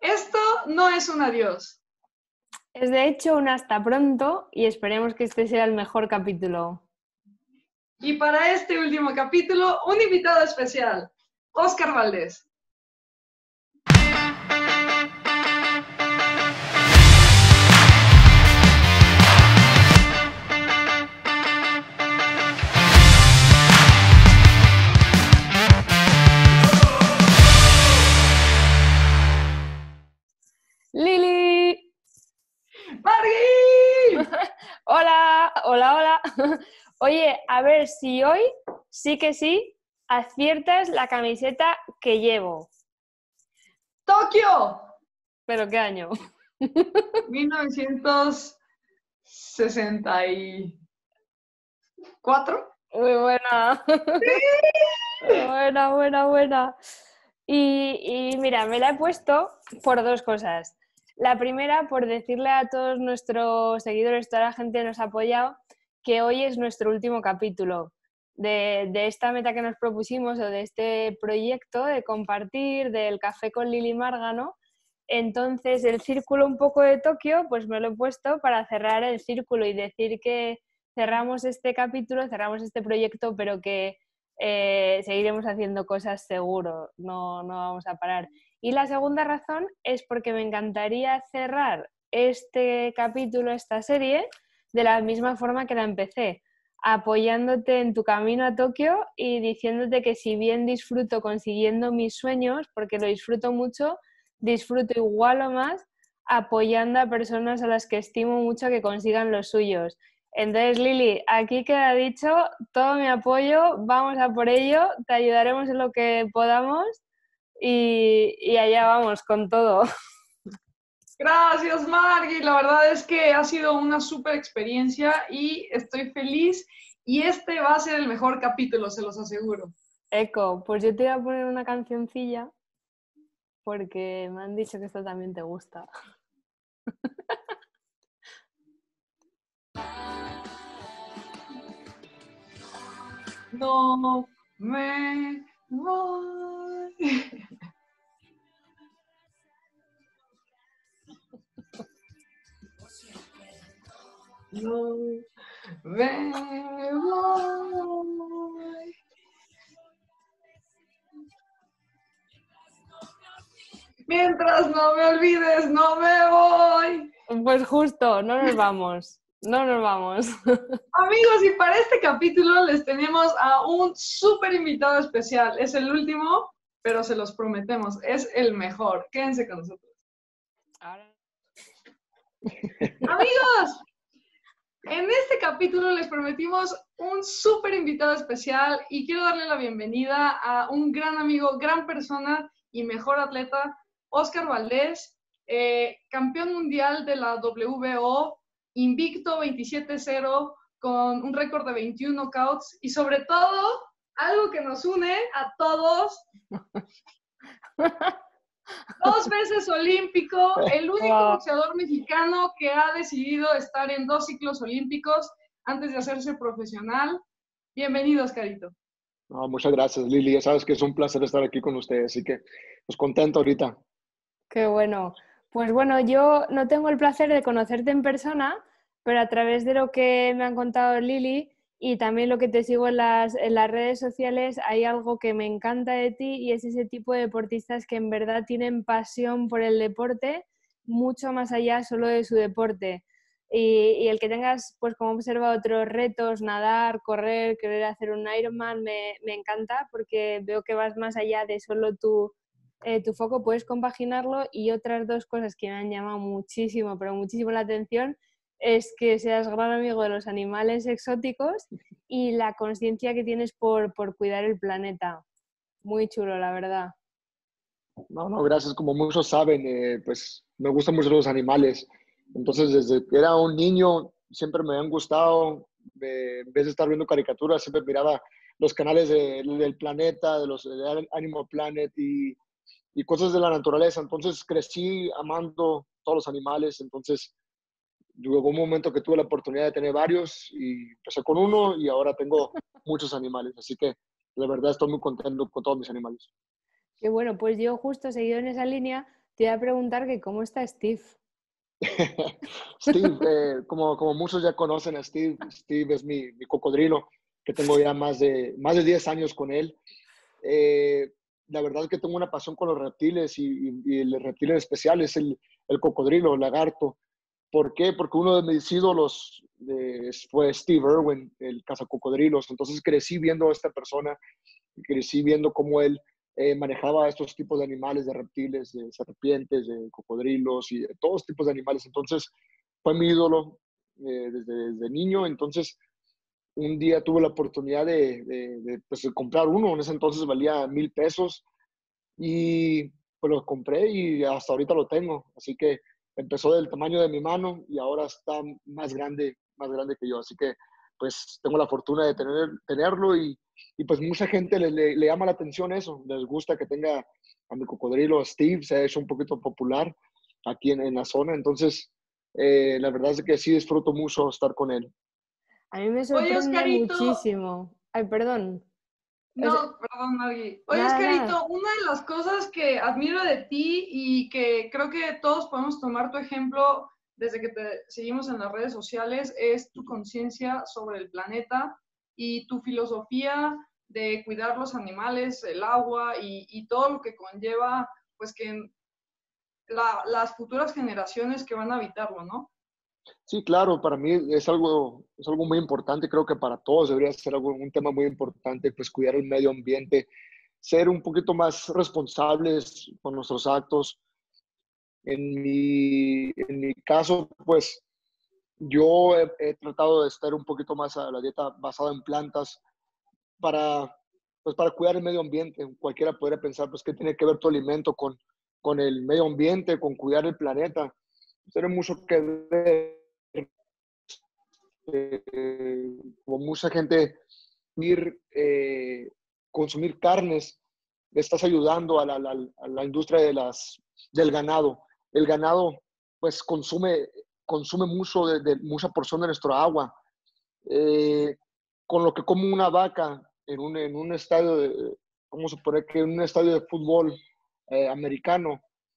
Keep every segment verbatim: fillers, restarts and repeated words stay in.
Esto no es un adiós. Es de hecho un hasta pronto y esperemos que este sea el mejor capítulo. Y para este último capítulo, un invitado especial, Óscar Valdés. ¡Lili! ¡Margui! Hola, hola, hola. Oye, a ver si hoy sí que sí aciertas la camiseta que llevo. ¡Tokio! ¿Pero qué año? mil novecientos sesenta y cuatro. Muy buena. Buena, buena, buena. Y, y mira, me la he puesto por dos cosas. La primera, por decirle a todos nuestros seguidores, toda la gente que nos ha apoyado, que hoy es nuestro último capítulo de, de esta meta que nos propusimos o de este proyecto de compartir del café con Lili Márgano. Entonces, el círculo un poco de Tokio, pues me lo he puesto para cerrar el círculo y decir que cerramos este capítulo, cerramos este proyecto, pero que eh, seguiremos haciendo cosas seguro, no, no vamos a parar. Y la segunda razón es porque me encantaría cerrar este capítulo, esta serie, de la misma forma que la empecé, apoyándote en tu camino a Tokio y diciéndote que si bien disfruto consiguiendo mis sueños, porque lo disfruto mucho, disfruto igual o más apoyando a personas a las que estimo mucho que consigan los suyos. Entonces, Lili, aquí queda dicho, todo mi apoyo, vamos a por ello, te ayudaremos en lo que podamos y, y allá vamos con todo. Gracias, Margui. La verdad es que ha sido una súper experiencia y estoy feliz. Y este va a ser el mejor capítulo, se los aseguro. Eco, pues yo te voy a poner una cancioncilla porque me han dicho que esto también te gusta. No me voy. No me voy. Mientras no me olvides, no me voy. Pues justo, no nos vamos, no nos vamos. Amigos, y para este capítulo les tenemos a un súper invitado especial. Es el último, pero se los prometemos, es el mejor. Quédense con nosotros. Ahora... Amigos, en este capítulo les prometimos un súper invitado especial y quiero darle la bienvenida a un gran amigo, gran persona y mejor atleta, Óscar Valdés, eh, campeón mundial de la W B O, invicto veintisiete cero, con un récord de veintiún knockouts y sobre todo, algo que nos une a todos, dos veces olímpico, el único Wow. boxeador mexicano que ha decidido estar en dos ciclos olímpicos antes de hacerse profesional. Bienvenido, Oscarito. No, muchas gracias, Lili. Ya sabes que es un placer estar aquí con ustedes, así que pues contento ahorita. Qué bueno. Pues bueno, yo no tengo el placer de conocerte en persona, pero a través de lo que me han contado Lili y también lo que te sigo en las, en las redes sociales, hay algo que me encanta de ti y es ese tipo de deportistas que en verdad tienen pasión por el deporte, mucho más allá solo de su deporte. Y, y el que tengas, pues como he observado, otros retos, nadar, correr, querer hacer un Ironman, me, me encanta porque veo que vas más allá de solo tu eh, tu foco, puedes compaginarlo. Y otras dos cosas que me han llamado muchísimo, pero muchísimo la atención, es que seas gran amigo de los animales exóticos y la conciencia que tienes por, por cuidar el planeta. Muy chulo, la verdad. No, no, gracias. Como muchos saben, eh, pues me gustan mucho los animales. Entonces, desde que era un niño, siempre me han gustado. Eh, en vez de estar viendo caricaturas, siempre miraba los canales de- del planeta, de los de Animal Planet y, y cosas de la naturaleza. Entonces, crecí amando todos los animales. Entonces, llegó un momento que tuve la oportunidad de tener varios y empecé con uno y ahora tengo muchos animales. Así que, la verdad, estoy muy contento con todos mis animales. Que bueno, pues yo justo seguido en esa línea, Te iba a preguntar que cómo está Steve. Steve, eh, como, como muchos ya conocen a Steve, Steve es mi, mi cocodrilo, que tengo ya más de, más de diez años con él. Eh, la verdad es que tengo una pasión con los reptiles y, y, y el reptil en especial es el, el cocodrilo, el lagarto. ¿Por qué? Porque uno de mis ídolos eh, fue Steve Irwin, el cazacocodrilos. Entonces crecí viendo a esta persona, crecí viendo cómo él eh, manejaba estos tipos de animales, de reptiles, de serpientes, de cocodrilos y de todos tipos de animales. Entonces fue mi ídolo eh, desde, desde niño. Entonces un día tuve la oportunidad de, de, de, pues, de comprar uno. En ese entonces valía mil pesos y pues lo compré y hasta ahorita lo tengo. Así que empezó del tamaño de mi mano y ahora está más grande, más grande que yo. Así que pues tengo la fortuna de tener, tenerlo y, y pues mucha gente le, le, le llama la atención eso. Les gusta que tenga a mi cocodrilo Steve. Se ha hecho un poquito popular aquí en, en la zona. Entonces, eh, la verdad es que sí disfruto mucho estar con él. A mí me Oye, sorprende Oscarito. muchísimo. Ay, perdón. No, O sea, perdón, Maggie. Oye, nada, nada. Oscarito, una de las cosas que admiro de ti y que creo que todos podemos tomar tu ejemplo desde que te seguimos en las redes sociales es tu conciencia sobre el planeta y tu filosofía de cuidar los animales, el agua y, y todo lo que conlleva, pues que la, las futuras generaciones que van a habitarlo, ¿no? Sí, claro, para mí es algo, es algo muy importante, creo que para todos debería ser algo, un tema muy importante, pues cuidar el medio ambiente, ser un poquito más responsables con nuestros actos. En mi, en mi caso, pues yo he, he tratado de estar un poquito más a la dieta basada en plantas para, pues para cuidar el medio ambiente. Cualquiera podría pensar, pues, ¿qué tiene que ver tu alimento con, con el medio ambiente, con cuidar el planeta? Tiene mucho que ver. Eh, como mucha gente ir, eh, consumir carnes, le estás ayudando a la, la, a la industria de las, del ganado. El ganado pues consume, consume mucho de, de mucha porción de nuestro agua. Eh, con lo que come una vaca en un, en un estadio, de, vamos a poner que en un estadio de fútbol eh, americano,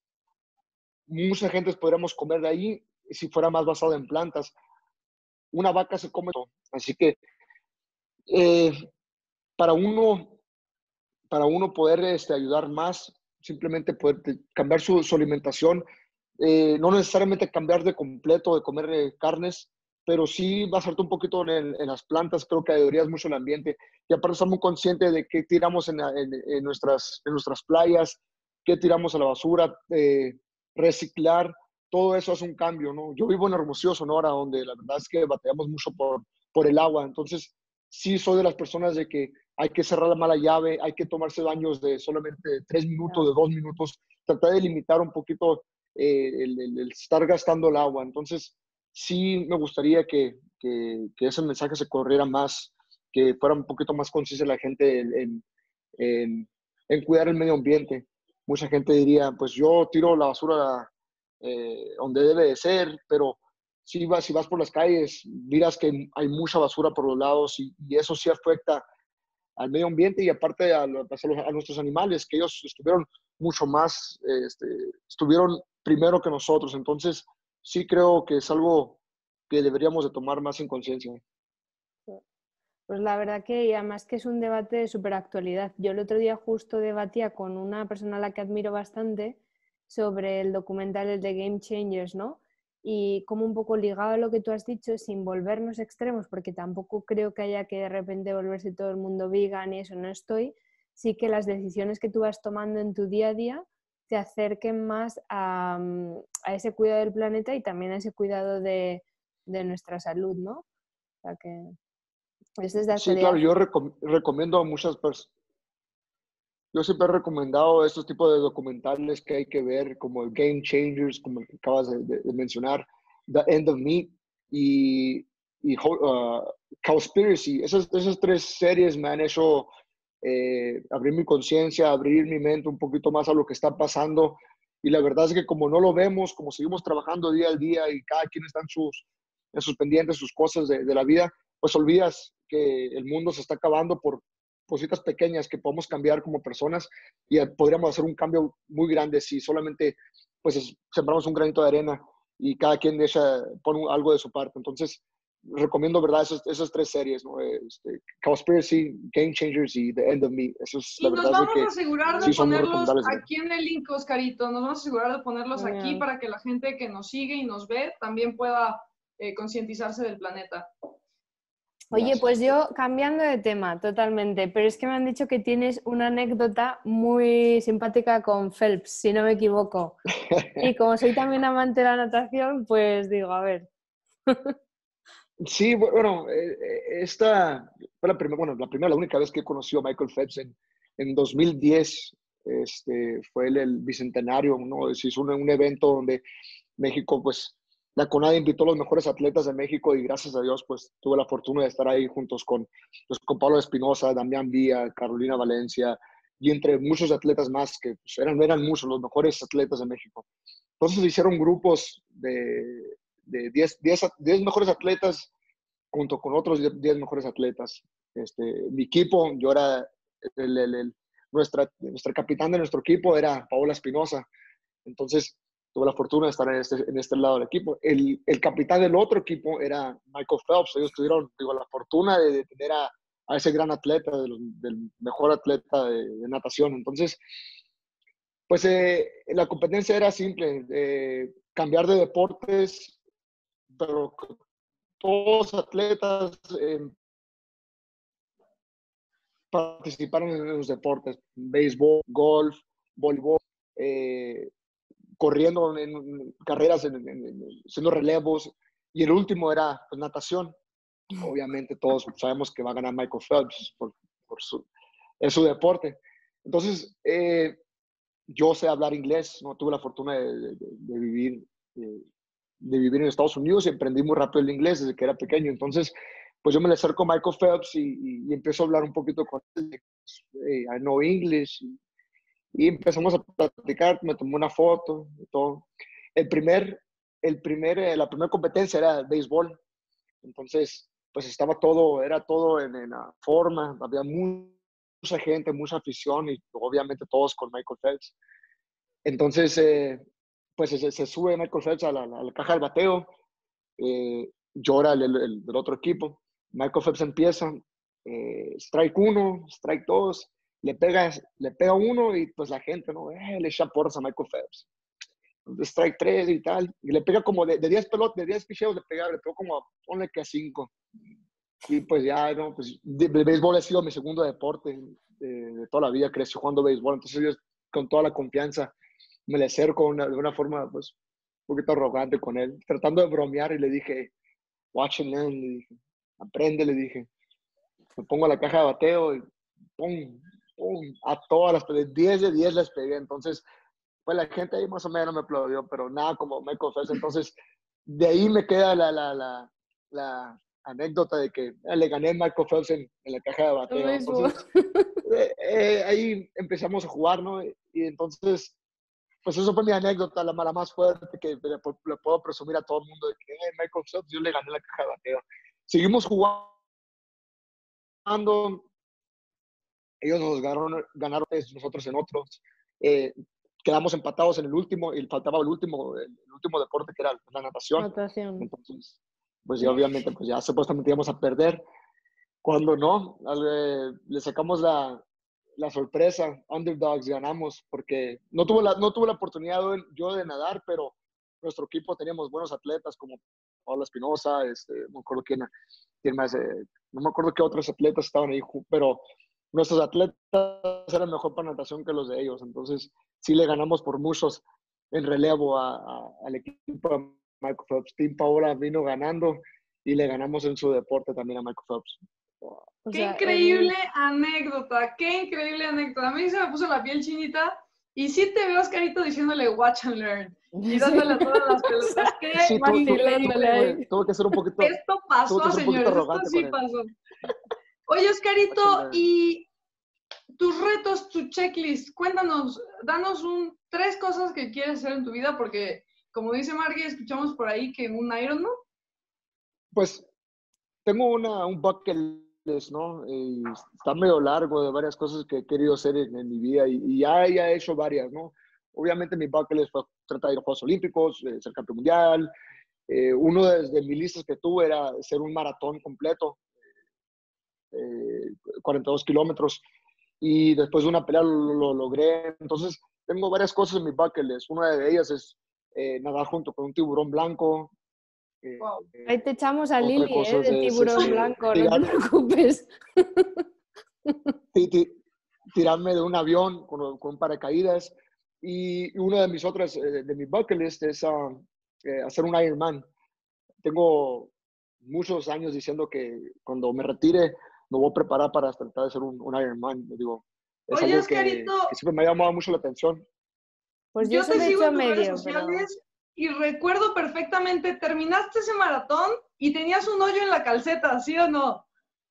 mucha gente podríamos comer de ahí si fuera más basado en plantas. Una vaca se come todo. Así que eh, para uno, para uno poder este, ayudar más, simplemente poder cambiar su, su alimentación, eh, no necesariamente cambiar de completo, de comer eh, carnes, pero sí basarte un poquito en, en, las plantas, creo que ayudarías mucho el ambiente. Y aparte estamos muy conscientes de qué tiramos en, en, en, nuestras, en nuestras playas, qué tiramos a la basura, eh, reciclar, todo eso hace un cambio, ¿no? Yo vivo en Hermosillo, Sonora, donde la verdad es que batallamos mucho por, por el agua, entonces sí soy de las personas de que hay que cerrar la mala llave, hay que tomarse baños de solamente de tres minutos, de dos minutos, tratar de limitar un poquito eh, el, el, el estar gastando el agua. Entonces, sí me gustaría que, que, que ese mensaje se corriera más, que fuera un poquito más consciente la gente en, en, en, en cuidar el medio ambiente. Mucha gente diría, pues yo tiro la basura eh, donde debe de ser, pero si vas, si vas por las calles, miras que hay mucha basura por los lados y, y eso sí afecta al medio ambiente y aparte a, a, a nuestros animales, que ellos estuvieron mucho más, este, estuvieron primero que nosotros. Entonces, sí creo que es algo que deberíamos de tomar más en conciencia. Pues la verdad que, y además que es un debate de súper actualidad. Yo el otro día justo debatía con una persona a la que admiro bastante sobre el documental de Game Changers, ¿no? Y como un poco ligado a lo que tú has dicho, sin volvernos extremos, porque tampoco creo que haya que de repente volverse todo el mundo vegan y eso no estoy, sí que las decisiones que tú vas tomando en tu día a día te acerquen más a, a ese cuidado del planeta y también a ese cuidado de, de nuestra salud, ¿no? O sea que... Eso es de sí, claro, yo recom recomiendo a muchas personas. Yo siempre he recomendado estos tipos de documentales que hay que ver, como el Game Changers, como el que acabas de, de, de mencionar, The End of Me y, y uh, Cowspiracy. Esas, esas tres series me han hecho eh, abrir mi conciencia, abrir mi mente un poquito más a lo que está pasando. Y la verdad es que como no lo vemos, como seguimos trabajando día al día y cada quien está en sus, en sus pendientes, sus cosas de, de la vida, pues olvidas que el mundo se está acabando por cositas pequeñas que podemos cambiar como personas y podríamos hacer un cambio muy grande si solamente pues es, sembramos un granito de arena y cada quien echa, pone algo de su parte. Entonces, recomiendo, ¿verdad? Esas, esas tres series, ¿no? Este, Cowspiracy, Game Changers y The End of Me. Eso es, la Y nos verdad es de vamos a que asegurar de sí son muy ponerlos recomendables. ¿No? aquí en el link, Oscarito. Nos vamos a asegurar de ponerlos aquí Genial. para que la gente que nos sigue y nos ve también pueda eh, concientizarse del planeta. Oye, Gracias. pues yo cambiando de tema totalmente, pero es que me han dicho que tienes una anécdota muy simpática con Phelps, si no me equivoco. Y como soy también amante de la natación, pues digo, a ver. Sí, bueno, eh, eh, esta fue la primera, bueno, la primera, la única vez que conocí a Michael Phelps en, en dos mil diez, este, fue el, el bicentenario, ¿no? Se hizo un, un evento donde México, pues, la CONADE invitó a los mejores atletas de México y gracias a Dios, pues, tuve la fortuna de estar ahí juntos con, pues, con Pablo Espinosa, Damián Villa, Carolina Valencia y entre muchos atletas más que pues, eran, eran muchos, los mejores atletas de México. Entonces se hicieron grupos de de diez, diez, diez mejores atletas junto con otros diez mejores atletas. Este, mi equipo, yo era el, el, el, nuestra, nuestra capitán de nuestro equipo era Paola Espinosa. Entonces tuve la fortuna de estar en este, en este lado del equipo. El, el capitán del otro equipo era Michael Phelps. Ellos tuvieron, digo, la fortuna de, de tener a, a ese gran atleta, del, del mejor atleta de, de natación. Entonces, pues eh, la competencia era simple, eh, cambiar de deportes, pero todos los atletas eh, participaron en los deportes, béisbol, golf, voleibol, eh, corriendo en, en carreras, en, en, en, haciendo relevos, y el último era pues, natación. Obviamente todos sabemos que va a ganar Michael Phelps por, por su, es su deporte. Entonces, eh, yo sé hablar inglés, no tuve la fortuna de, de, de vivir eh, de vivir en Estados Unidos y aprendí muy rápido el inglés desde que era pequeño. Entonces, pues yo me le acerco a Michael Phelps y, y, y empiezo a hablar un poquito con él. Hey, I know English. Y, y empezamos a platicar, me tomó una foto y todo. El primer, el primer, eh, la primera competencia era el béisbol. Entonces, pues estaba todo, era todo en, en la forma. Había mucha gente, mucha afición y obviamente todos con Michael Phelps. Entonces, eh, pues se, se, sube Michael Phelps a la, a la caja del bateo, eh, llora el, el, el, del otro equipo. Michael Phelps empieza, eh, strike uno, strike dos, le pega, le pega uno y pues la gente, ¿no? Eh, le echa porras a Michael Phelps. Strike tres y tal, y le pega como de diez pelotas, de diez picheos, le pega, le pegó como, ponle que a cinco. Y pues ya, ¿no? Pues el béisbol ha sido mi segundo deporte de, de toda la vida, crecí jugando béisbol, entonces yo con toda la confianza me le acerco una, de una forma, pues, un poquito arrogante con él, tratando de bromear y le dije, watch and learn, le dije, aprende, le dije. Me pongo a la caja de bateo y pum, pum, a todas las, de diez de diez les pegué. Entonces, pues la gente ahí más o menos me aplaudió, pero nada como Michael Phelps. Entonces, de ahí me queda la, la, la, la anécdota de que eh, le gané a Michael Phelps en, en la caja de bateo. Entonces, eh, eh, ahí empezamos a jugar, ¿no? Y entonces, pues eso fue mi anécdota, la, la más fuerte que le, le puedo presumir a todo el mundo de que hey, Michael Phelps, yo le gané la caja de bateo. Seguimos jugando, ellos nos ganaron, ganaron nosotros en otros. Eh, quedamos empatados en el último y faltaba el último, el último deporte que era la natación. Natación. Entonces, pues ya obviamente, pues ya supuestamente íbamos a perder. Cuando no, le, le sacamos la, la sorpresa, underdogs, ganamos, porque no tuve la, no tuve la oportunidad yo de nadar, pero nuestro equipo teníamos buenos atletas como Pablo Espinosa, este, no me acuerdo quién, quién más, eh, no me acuerdo qué otros atletas estaban ahí, pero nuestros atletas eran mejor para natación que los de ellos, entonces sí le ganamos por muchos en relevo a, a, al equipo de Michael Phelps. Team Paola vino ganando y le ganamos en su deporte también a Michael Phelps. O qué sea, increíble el... anécdota, qué increíble anécdota. A mí se me puso la piel chinita y sí te veo, Oscarito, diciéndole watch and learn y dándole a todas las pelotas. Qué sí, vacilándole. Tuve que ser un poquito. Esto pasó, señores, esto sí pasó. Oye, Oscarito, y tus retos, tu checklist, cuéntanos, danos un, tres cosas que quieres hacer en tu vida, porque como dice Margie, escuchamos por ahí que un Ironman. Pues tengo una, un bucket list, ¿no? Y está medio largo de varias cosas que he querido hacer en, en mi vida y, y ya, ya he hecho varias, ¿no? obviamente mi bucket list fue tratar de ir a Juegos Olímpicos, eh, ser campeón mundial. Eh, uno de, de mis listas que tuve era hacer un maratón completo, eh, cuarenta y dos kilómetros, y después de una pelea lo, lo logré. Entonces, tengo varias cosas en mi bucket list. Una de ellas es eh, nadar junto con un tiburón blanco. Eh, Wow. Ahí te echamos a otra Lili, cosa ¿eh? es, De es, tiburón este, blanco, no te tirar, preocupes. ti- ti- tirarme de un avión con, con paracaídas. Y una de mis otras, eh, de mi bucket list es uh, eh, hacer un Ironman. Tengo muchos años diciendo que cuando me retire me voy a preparar para tratar de hacer un, un Ironman. Digo, es Oye, algo que, Oscarito, que siempre me ha llamado mucho la atención. Pues yo yo te solo he sigo hecho en tus redes medio, pero... sociales y recuerdo perfectamente, terminaste ese maratón y tenías un hoyo en la calceta, ¿sí o no?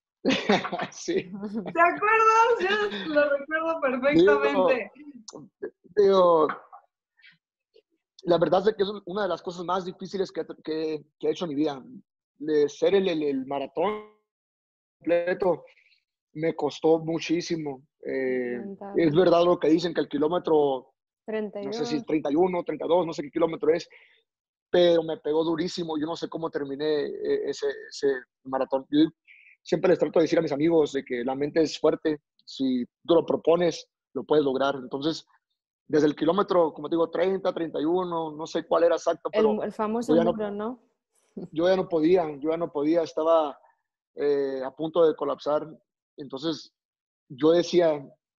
Sí. ¿Te acuerdas? Yo lo recuerdo Digo, perfectamente. digo, la verdad es que es una de las cosas más difíciles que, que, que he hecho en mi vida. De ser el, el, el maratón completo me costó muchísimo. Eh, es verdad lo que dicen, que el kilómetro, no sé si es treinta y dos. treinta y uno, treinta y dos, no sé qué kilómetro es, pero me pegó durísimo. Yo no sé cómo terminé ese, ese maratón. Yo siempre les trato de decir a mis amigos de que la mente es fuerte. Si tú lo propones, lo puedes lograr. Entonces, desde el kilómetro, como te digo, treinta, treinta y uno, no sé cuál era exacto, El, pero el famoso yo ya no, muro, ¿no? yo ya no podía, yo ya no podía, estaba eh, a punto de colapsar. Entonces, yo decía,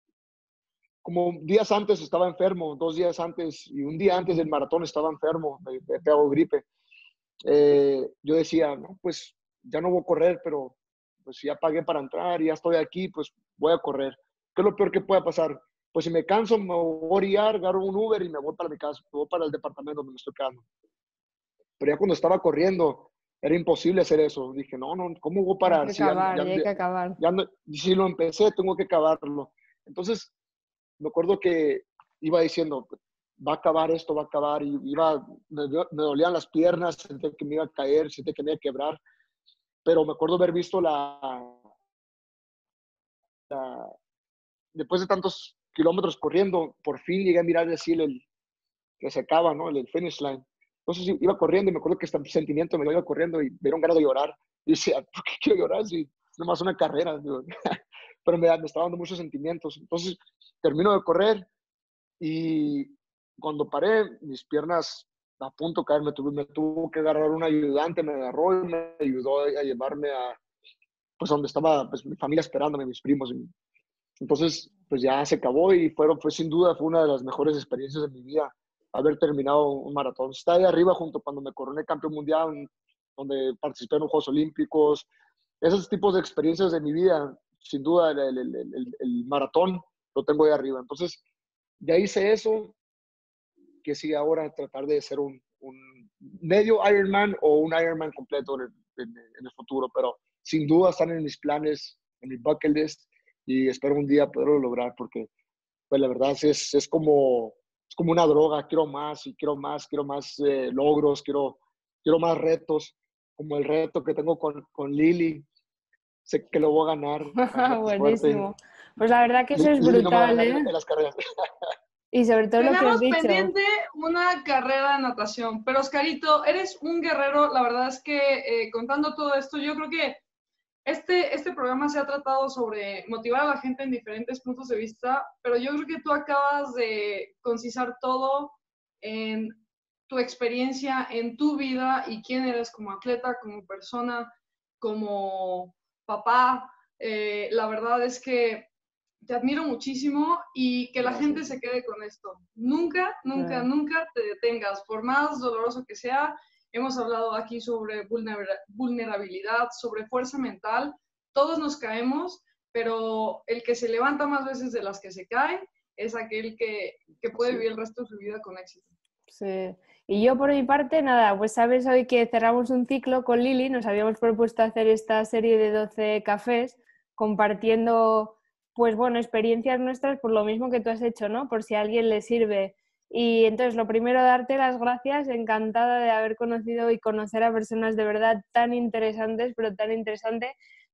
como días antes estaba enfermo, dos días antes y un día antes del maratón estaba enfermo, me, me pegó gripe. Eh, yo decía, no, pues ya no voy a correr, pero pues ya pagué para entrar y ya estoy aquí, pues voy a correr. ¿Qué es lo peor que pueda pasar? Pues si me canso, me voy a orillar, agarro un Uber y me voy para mi casa, me voy para el departamento donde me estoy quedando. Pero ya cuando estaba corriendo, era imposible hacer eso. Dije, no, no, ¿cómo voy a Hay parar? que Si ya, acabar, ya, ya hay que acabar. ya no, si lo empecé, tengo que acabarlo. Entonces, me acuerdo que iba diciendo, va a acabar esto, va a acabar, y iba, me, me dolían las piernas, sentía que me iba a caer, sentía que me iba a quebrar, pero me acuerdo haber visto la, la después de tantos kilómetros corriendo, por fin llegué a mirar así el, que se acaba, ¿no? El, el finish line. Entonces iba corriendo y me acuerdo que este sentimiento me lo iba corriendo y me dieron ganas de llorar. Y decía, ¿por qué quiero llorar si es nomás una carrera? Digo, pero me, me estaba dando muchos sentimientos. Entonces termino de correr y cuando paré, mis piernas a punto de caer, me tuvo, me tuvo que agarrar un ayudante, me agarró y me ayudó a llevarme a, pues, donde estaba pues, mi familia esperándome, mis primos. Entonces, pues ya se acabó y fueron, fue sin duda, fue una de las mejores experiencias de mi vida, haber terminado un maratón. Está ahí arriba junto cuando me coroné campeón mundial, donde participé en los Juegos Olímpicos. Esos tipos de experiencias de mi vida, sin duda, el, el, el, el, el maratón lo tengo ahí arriba. Entonces, ya hice eso, que sigue ahora tratar de ser un, un medio Ironman o un Ironman completo en el, en, en el futuro, pero sin duda están en mis planes, en mi bucket list, y espero un día poderlo lograr porque pues la verdad es, es, como, es como una droga, quiero más y quiero más, quiero más eh, logros, quiero, quiero más retos, como el reto que tengo con, con Lili, sé que lo voy a ganar, la neta es fuerte. Buenísimo. Pues la verdad que eso es Lili no me va a brutal, ganar ¿eh? en, en las carreras. Y sobre todo lo que has Tenemos dicho. pendiente una carrera de natación, pero Oscarito, eres un guerrero. La verdad es que eh, contando todo esto, yo creo que este, este programa se ha tratado sobre motivar a la gente en diferentes puntos de vista, pero yo creo que tú acabas de concisar todo en tu experiencia, en tu vida y quién eres como atleta, como persona, como papá. Eh, la verdad es que te admiro muchísimo y que la Gracias. gente se quede con esto. Nunca, nunca, Sí. nunca te detengas, por más doloroso que sea. Hemos hablado aquí sobre vulnerabilidad, sobre fuerza mental. Todos nos caemos, pero el que se levanta más veces de las que se cae es aquel que, que puede Sí. vivir el resto de su vida con éxito. Sí. Y yo por mi parte, nada, pues sabes hoy que cerramos un ciclo con Lili, nos habíamos propuesto hacer esta serie de doce cafés compartiendo, pues bueno, experiencias nuestras por lo mismo que tú has hecho, ¿no? Por si a alguien le sirve. Y entonces, lo primero, darte las gracias, encantada de haber conocido y conocer a personas de verdad tan interesantes, pero tan interesantes.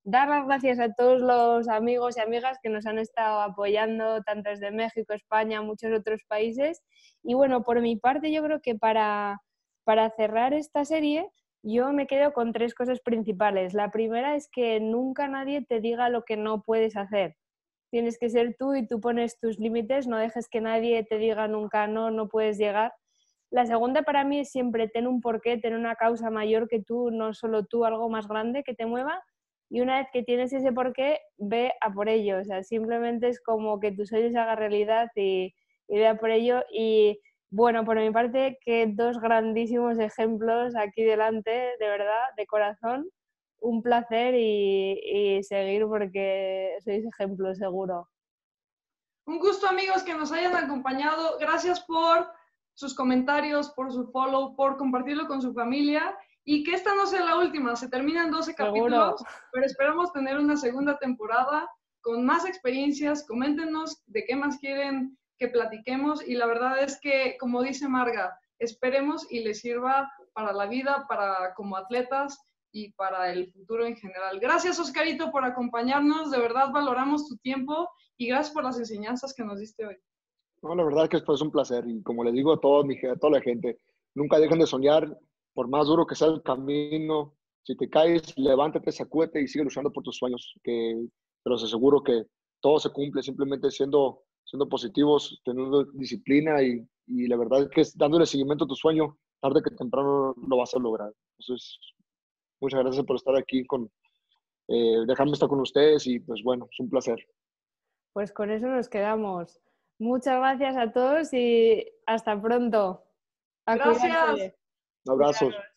dar las gracias a todos los amigos y amigas que nos han estado apoyando, tanto desde México, España, muchos otros países. Y bueno, por mi parte yo creo que para, para cerrar esta serie yo me quedo con tres cosas principales. La primera es que nunca nadie te diga lo que no puedes hacer. Tienes que ser tú y tú pones tus límites, no dejes que nadie te diga nunca no, no puedes llegar. La segunda para mí es siempre tener un porqué, tener una causa mayor que tú, no solo tú, algo más grande que te mueva. Y una vez que tienes ese porqué, ve a por ello. O sea, simplemente es como que tus sueños se hagan realidad y, y ve a por ello. Y bueno, por mi parte, que dos grandísimos ejemplos aquí delante, de verdad, de corazón. Un placer y, y seguir porque sois ejemplos, seguro. Un gusto, amigos, que nos hayan acompañado. Gracias por sus comentarios, por su follow, por compartirlo con su familia. Y que esta no sea la última, se terminan doce Seguro. capítulos, pero esperamos tener una segunda temporada con más experiencias. Coméntenos de qué más quieren que platiquemos. Y la verdad es que, como dice Marga, esperemos y les sirva para la vida, para como atletas y para el futuro en general. Gracias, Oscarito, por acompañarnos. De verdad valoramos tu tiempo y gracias por las enseñanzas que nos diste hoy. No, la verdad es que esto es un placer y como les digo a, todos, a toda la gente, nunca dejen de soñar, por más duro que sea el camino. Si te caes, levántate, sacúdete y sigue luchando por tus sueños, que te los aseguro que todo se cumple simplemente siendo, siendo positivos, teniendo disciplina y, y la verdad es que dándole seguimiento a tu sueño, tarde que temprano lo vas a lograr. Entonces, muchas gracias por estar aquí, con, eh, dejarme estar con ustedes y pues bueno, es un placer. Pues con eso nos quedamos. Muchas gracias a todos y hasta pronto. A Gracias. cuidarse. Abrazos.